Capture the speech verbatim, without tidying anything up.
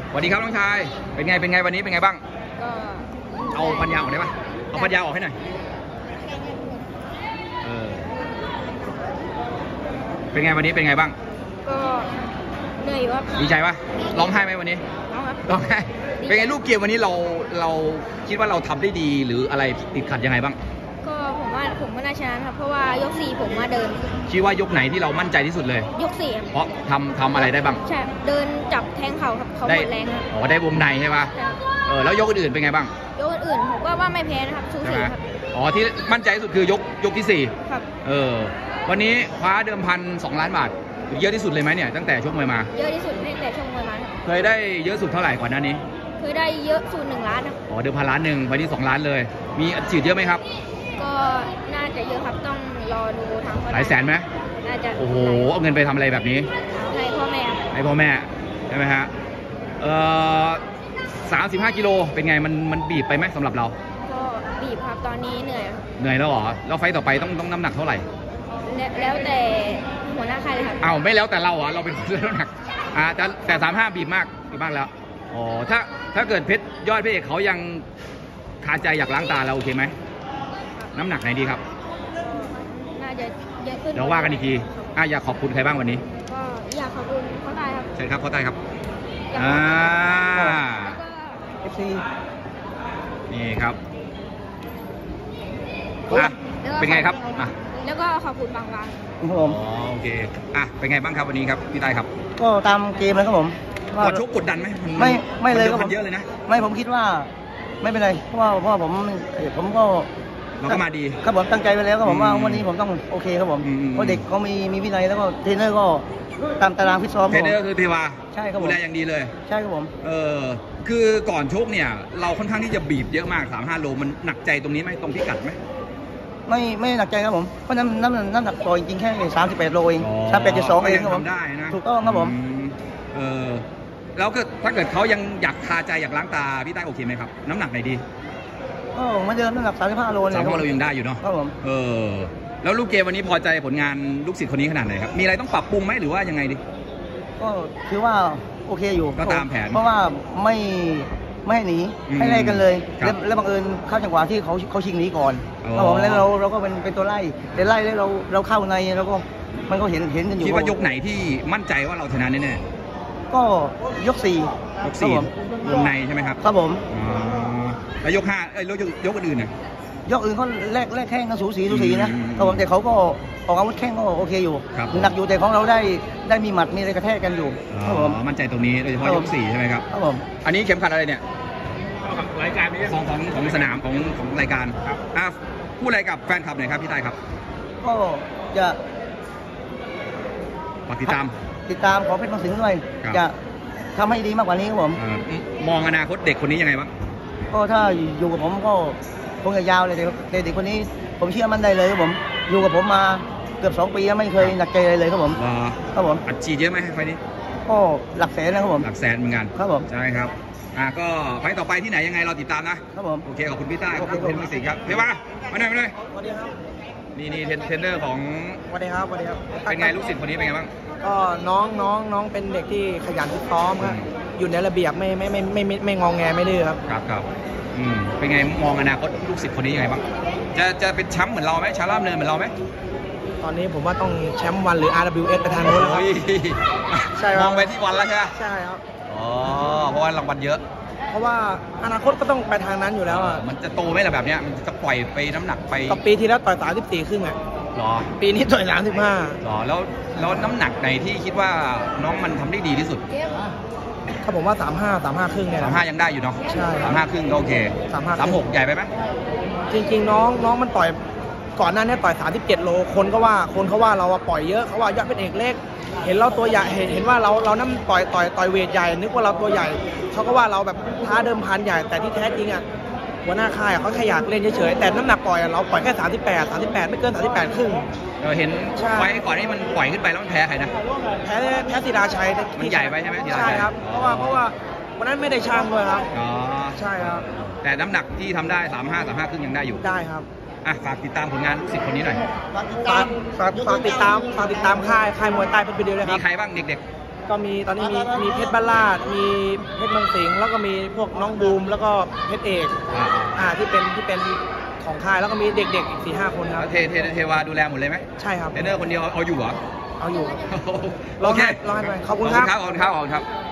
สวัสดีครับน้องชายเป็นไงเป็นไงวันนี้เป็นไงบ้างก็เอาปัญญาออกได้ปะเอาปัญญาออกให้หน่อยเออเป็นไงวันนี้เป็นไงบ้างก็เหนื่อยอยู่ครับดีใจปะร้องไห้ไหมวันนี้ร้องครับร้องไห้เป็นไงลูกเกมวันนี้เราเราคิดว่าเราทำได้ดีหรืออะไรติดขัดยังไงบ้างก็ผมว่าผมก็น่าชนะครับเพราะว่ายกสี่ผมมาเดินคิดว่ายกไหนที่เรามั่นใจที่สุดเลยยกสี่เพราะทำทำอะไรได้บ้างใช่เดินจับแทงเข่าครับเขาหมดแรงครับอ๋อได้วงในใช่ปะเออแล้วยกอื่นเป็นไงบ้างยกอื่นผมก็ว่าไม่แพ้นะครับสูสีครับอ๋อที่มั่นใจที่สุดคือยกยกที่สี่ครับเออวันนี้คว้าเดิมพันสองล้านบาทเยอะที่สุดเลยไหมเนี่ยตั้งแต่ชกมวยมาเยอะที่สุดตั้งแต่ชกมวยมาเคยได้เยอะสุดเท่าไหร่ก่อนหน้านี้เคยได้เยอะสุดหนึ่งล้านครับอ๋อเดิมพันล้านหนึ่งวันนี้สองล้านเลยมีอัดฉีดเยอะไหมครับก็น่าจะเยอะครับต้องรอดูทางหลายแสนไหมน่าจะโอ้โหเอาเงินไปทำอะไรแบบนี้ให้พ่อแม่ให้พ่อแม่ใช่ไหมฮะเออสามสิบห้ากิโลเป็นไงมันมันบีบไปไหมสำหรับเราก็บีบครับตอนนี้เหนื่อยเหนื่อยแล้วเหรอแล้วไฟต่อไปต้องต้องน้ำหนักเท่าไหร่แล้วแต่หัวหน้าใครเลยครับอ้าวไม่แล้วแต่เราอ่ะเราเป็นคนเลือกน้ำหนักอ่าแต่แต่สามห้าบีบมากบีบมากแล้วอ๋อถ้าถ้าเกิดเพชรยอดเพชรเอกเขายังคาใจอยากล้างตาเราโอเคไหมน้ำหนักไหนดีครับน่าจะเยอะขึ้นเราว่ากันอีกทีอ่ะอยากขอบคุณใครบ้างวันนี้ก็อยากขอบคุณเขาได้ครับใช่ครับเขาได้ครับอ่านี่ครับอ่ะเป็นไงครับอ่ะแล้วก็ขอบคุณบางวันครับผมอ๋อโอเคอ่ะเป็นไงบ้างครับวันนี้ครับพี่ได้ครับก็ตามเกมเลยครับผมก่อนชกกดดันไหมไม่ไม่เลยครับผมเยอะเลยนะไม่ผมคิดว่าไม่เป็นไรเพราะว่าเพราะผมผมก็เราก็มาดีครับผมตั้งใจไปแล้วครับผมว่าวันนี้ผมต้องโอเคครับผมเพราะเด็กเขามีมีวินัยแล้วก็เทรนเนอร์ก็ตามตารางฟิตซ้อมเทรนเนอร์คือเทวาใช่ครับผมดูแลอย่างดีเลยใช่ครับผมเออคือก่อนชกเนี่ยเราค่อนข้างที่จะบีบเยอะมากสามห้าโลมันหนักใจตรงนี้ไหมตรงพิกัดไหมไม่ไม่หนักใจครับผมเพราะน้ำน้ำน้ำหนักตัวจริงๆแค่สามสิบแปดโลเองสามแปดจุดสองเองครับผมได้นะถูกต้องครับผมเออแล้วก็ถ้าเกิดเขายังอยากคาใจอยากล้างตาพี่ใต้โอเคไหมครับน้ำหนักไหนดีก็มาเดิมน้ำหนักสามสิบห้าโลเนี่ยสามสิบห้าโลยังได้อยู่เนาะครับผมเออแล้วลูกเกมวันนี้พอใจผลงานลูกศิษย์คนนี้ขนาดไหนครับมีอะไรต้องปรับปรุงไหมหรือว่ายังไงดีก็คือว่าโอเคอยู่ก็ตามแผนเพราะว่าไม่ไม่หนีให้ไล่กันเลยแล้วบังเอิญเข้าจังหวะที่เขาเขาชิงหนีก่อนครับผมแล้วเราเราก็เป็นเป็นตัวไล่แต่ไล่แล้วเราเราเข้าในแล้วก็มันก็เห็นเห็นกันอยู่คิดว่ายกไหนที่มั่นใจว่าเราชนะแน่ๆก็ยกสี่ยกสี่วงในใช่ไหมครับครับผมแล้วยกห้าเอ้ยยกยกอื่นนะยกอื่นเขาแลกแลกแข้งกันสูสีสูสีนะครับผมแต่เขาก็ออกอาวุธแข้งก็โอเคอยู่หนักอยู่แต่ของเราได้ได้มีหมัดมีอะไรกระแทกกันอยู่ครับผมมั่นใจตรงนี้โดยเฉพาะยกสี่ใช่ไหมครับครับผมอันนี้เข็มขัดอะไรเนี่ยรายการนี้ของของของสนามของของรายการอ่ะพูดอะไรกับแฟนคลับหน่อยครับพี่ใต้ครับก็จะฝากติดตามติดตามขอเพชรมังสิงห์ด้วยจะทำให้ดีมากกว่านี้ครับผมมองอนาคตเด็กคนนี้ยังไงบ้างก็ถ้าอยู่กับผมก็คงจะยาวเลยเด็กคนนี้ผมเชื่อมั่นได้เลยครับผมอยู่กับผมมาเกือบสองปีแล้วไม่เคยหนักใจเลยครับผมครับผมอัดฉีดเยอะไหมไฟนี้ก็หลักแสนนะครับผมหลักแสนเหมือนกันครับผมใช่ครับอ่าก็ไฟต่อไปที่ไหนยังไงเราติดตามนะครับผมโอเคขอบคุณพี่ใต้ครับเพชรมังสิงห์ครับเทวามาหน่อยมาหน่อยสวัสดีครับนี่นี่เทรนเนอร์ของสวัสดีครับสวัสดีครับเป็นไงลูกศิษย์คนนี้เป็นไงบ้างก็น้องน้องน้องเป็นเด็กที่ขยันฝึกซ้อมครับอยู่ในระเบียบไม่ไม่ไม่ไม่ไม่ไม่งองแงไม่ดื้อครับครับครับอืมเป็นไงมองอนาคตลูกศิษย์คนนี้ยังไงบ้างจะจะเป็นแชมป์เหมือนเราไหมชาล่ามเนินเหมือนเราไหมตอนนี้ผมว่าต้องแชมป์วันหรือ อาร์ ดับเบิลยู เอส ไปทางโน้นแล้วครับใช่มองไปที่วันแล้วใช่ไหมใช่ครับอ๋อเพราะว่ารางวัลเยอะเพราะว่าอนาคตก็ต้องไปทางนั้นอยู่แล้วอ่ะมันจะโตไหมล่ะแบบเนี้ยมันจะปล่อยไปน้ำหนักไปกับปีที่แล้วต่อยสามสิบสี่ครึ่งอ่ะหรอปีนี้ต่อยสามสิบห้าหรอแล้วแล้วน้ำหนักไหนที่คิดว่าน้องมันทำได้ดีที่สุดถ้าผมว่าสามห้าสามห้าครึ่งเนี่ยสามห้ายังได้อยู่เนาะใช่สามห้าครึ่งก็โอเคสามห้าสามหกใหญ่ไปไหมจริงๆน้องน้องมันต่อยก่อนหน้านี้ต่อยสามสิบเจ็ดโลคนก็ว่าคนเขาว่าเราปล่อยเยอะเขาว่ายอดเป็นเอกเล็กเห็นเราตัวใหญ่เห็นเห็นว่าเราเรานั่นต่อยต่อยต่อยเวทใหญ่นึกว่าเราตัวใหญ่เขาก็ว่าเราแบบท้าเดิมพันใหญ่แต่ที่แท้จริงอ่ะหัวหน้าค่ายเขาแค่อยากเล่นเฉยๆแต่น้ำหนักปล่อยเราปล่อยแค่สามสิบแปด สามสิบแปดไม่เกินสามสิบแปดครึ่งเราเห็นไว้ก่อนนี้มันปล่อยขึ้นไปแล้วมันแพ้ใครนะแพ้แพ้ศิลาชัยมันใหญ่ไปใช่ไหมใช่ครับเพราะว่าเพราะว่าวันนั้นไม่ได้ช่างด้วยครับอ๋อใช่ครับแต่น้ำหนักที่ทำได้สามห้า สามห้าครึ่งยังได้อยู่ได้ครับอ่ะฝากติดตามผลงานลูกศิษย์คนนี้หน่อยฝากฝากฝากติดตามฝากติดตามค่ายค่ายมวยใต้เพชรบุรีด้วยครับมีใครบ้างเด็กก็มีตอนนี้มีมีเพชรบ้านลาดมีเพชรเมืองสิงห์แล้วก็มีพวกน้องบูมแล้วก็เพชรเอกอ่าอ่าที่เป็นที่เป็นของค่ายแล้วก็มีเด็กๆอีกสี่ห้าคนคแล้รับวเทเทเทวาดูแลหมดเลยไหมใช่ครับเทรนเนอร์คนเดียวเอาอยู่เหรอเอาอยู่โอเครอให้ไปขอบคุณขคอรับบ คุณครับขอบคุณครับขอบคุณครับ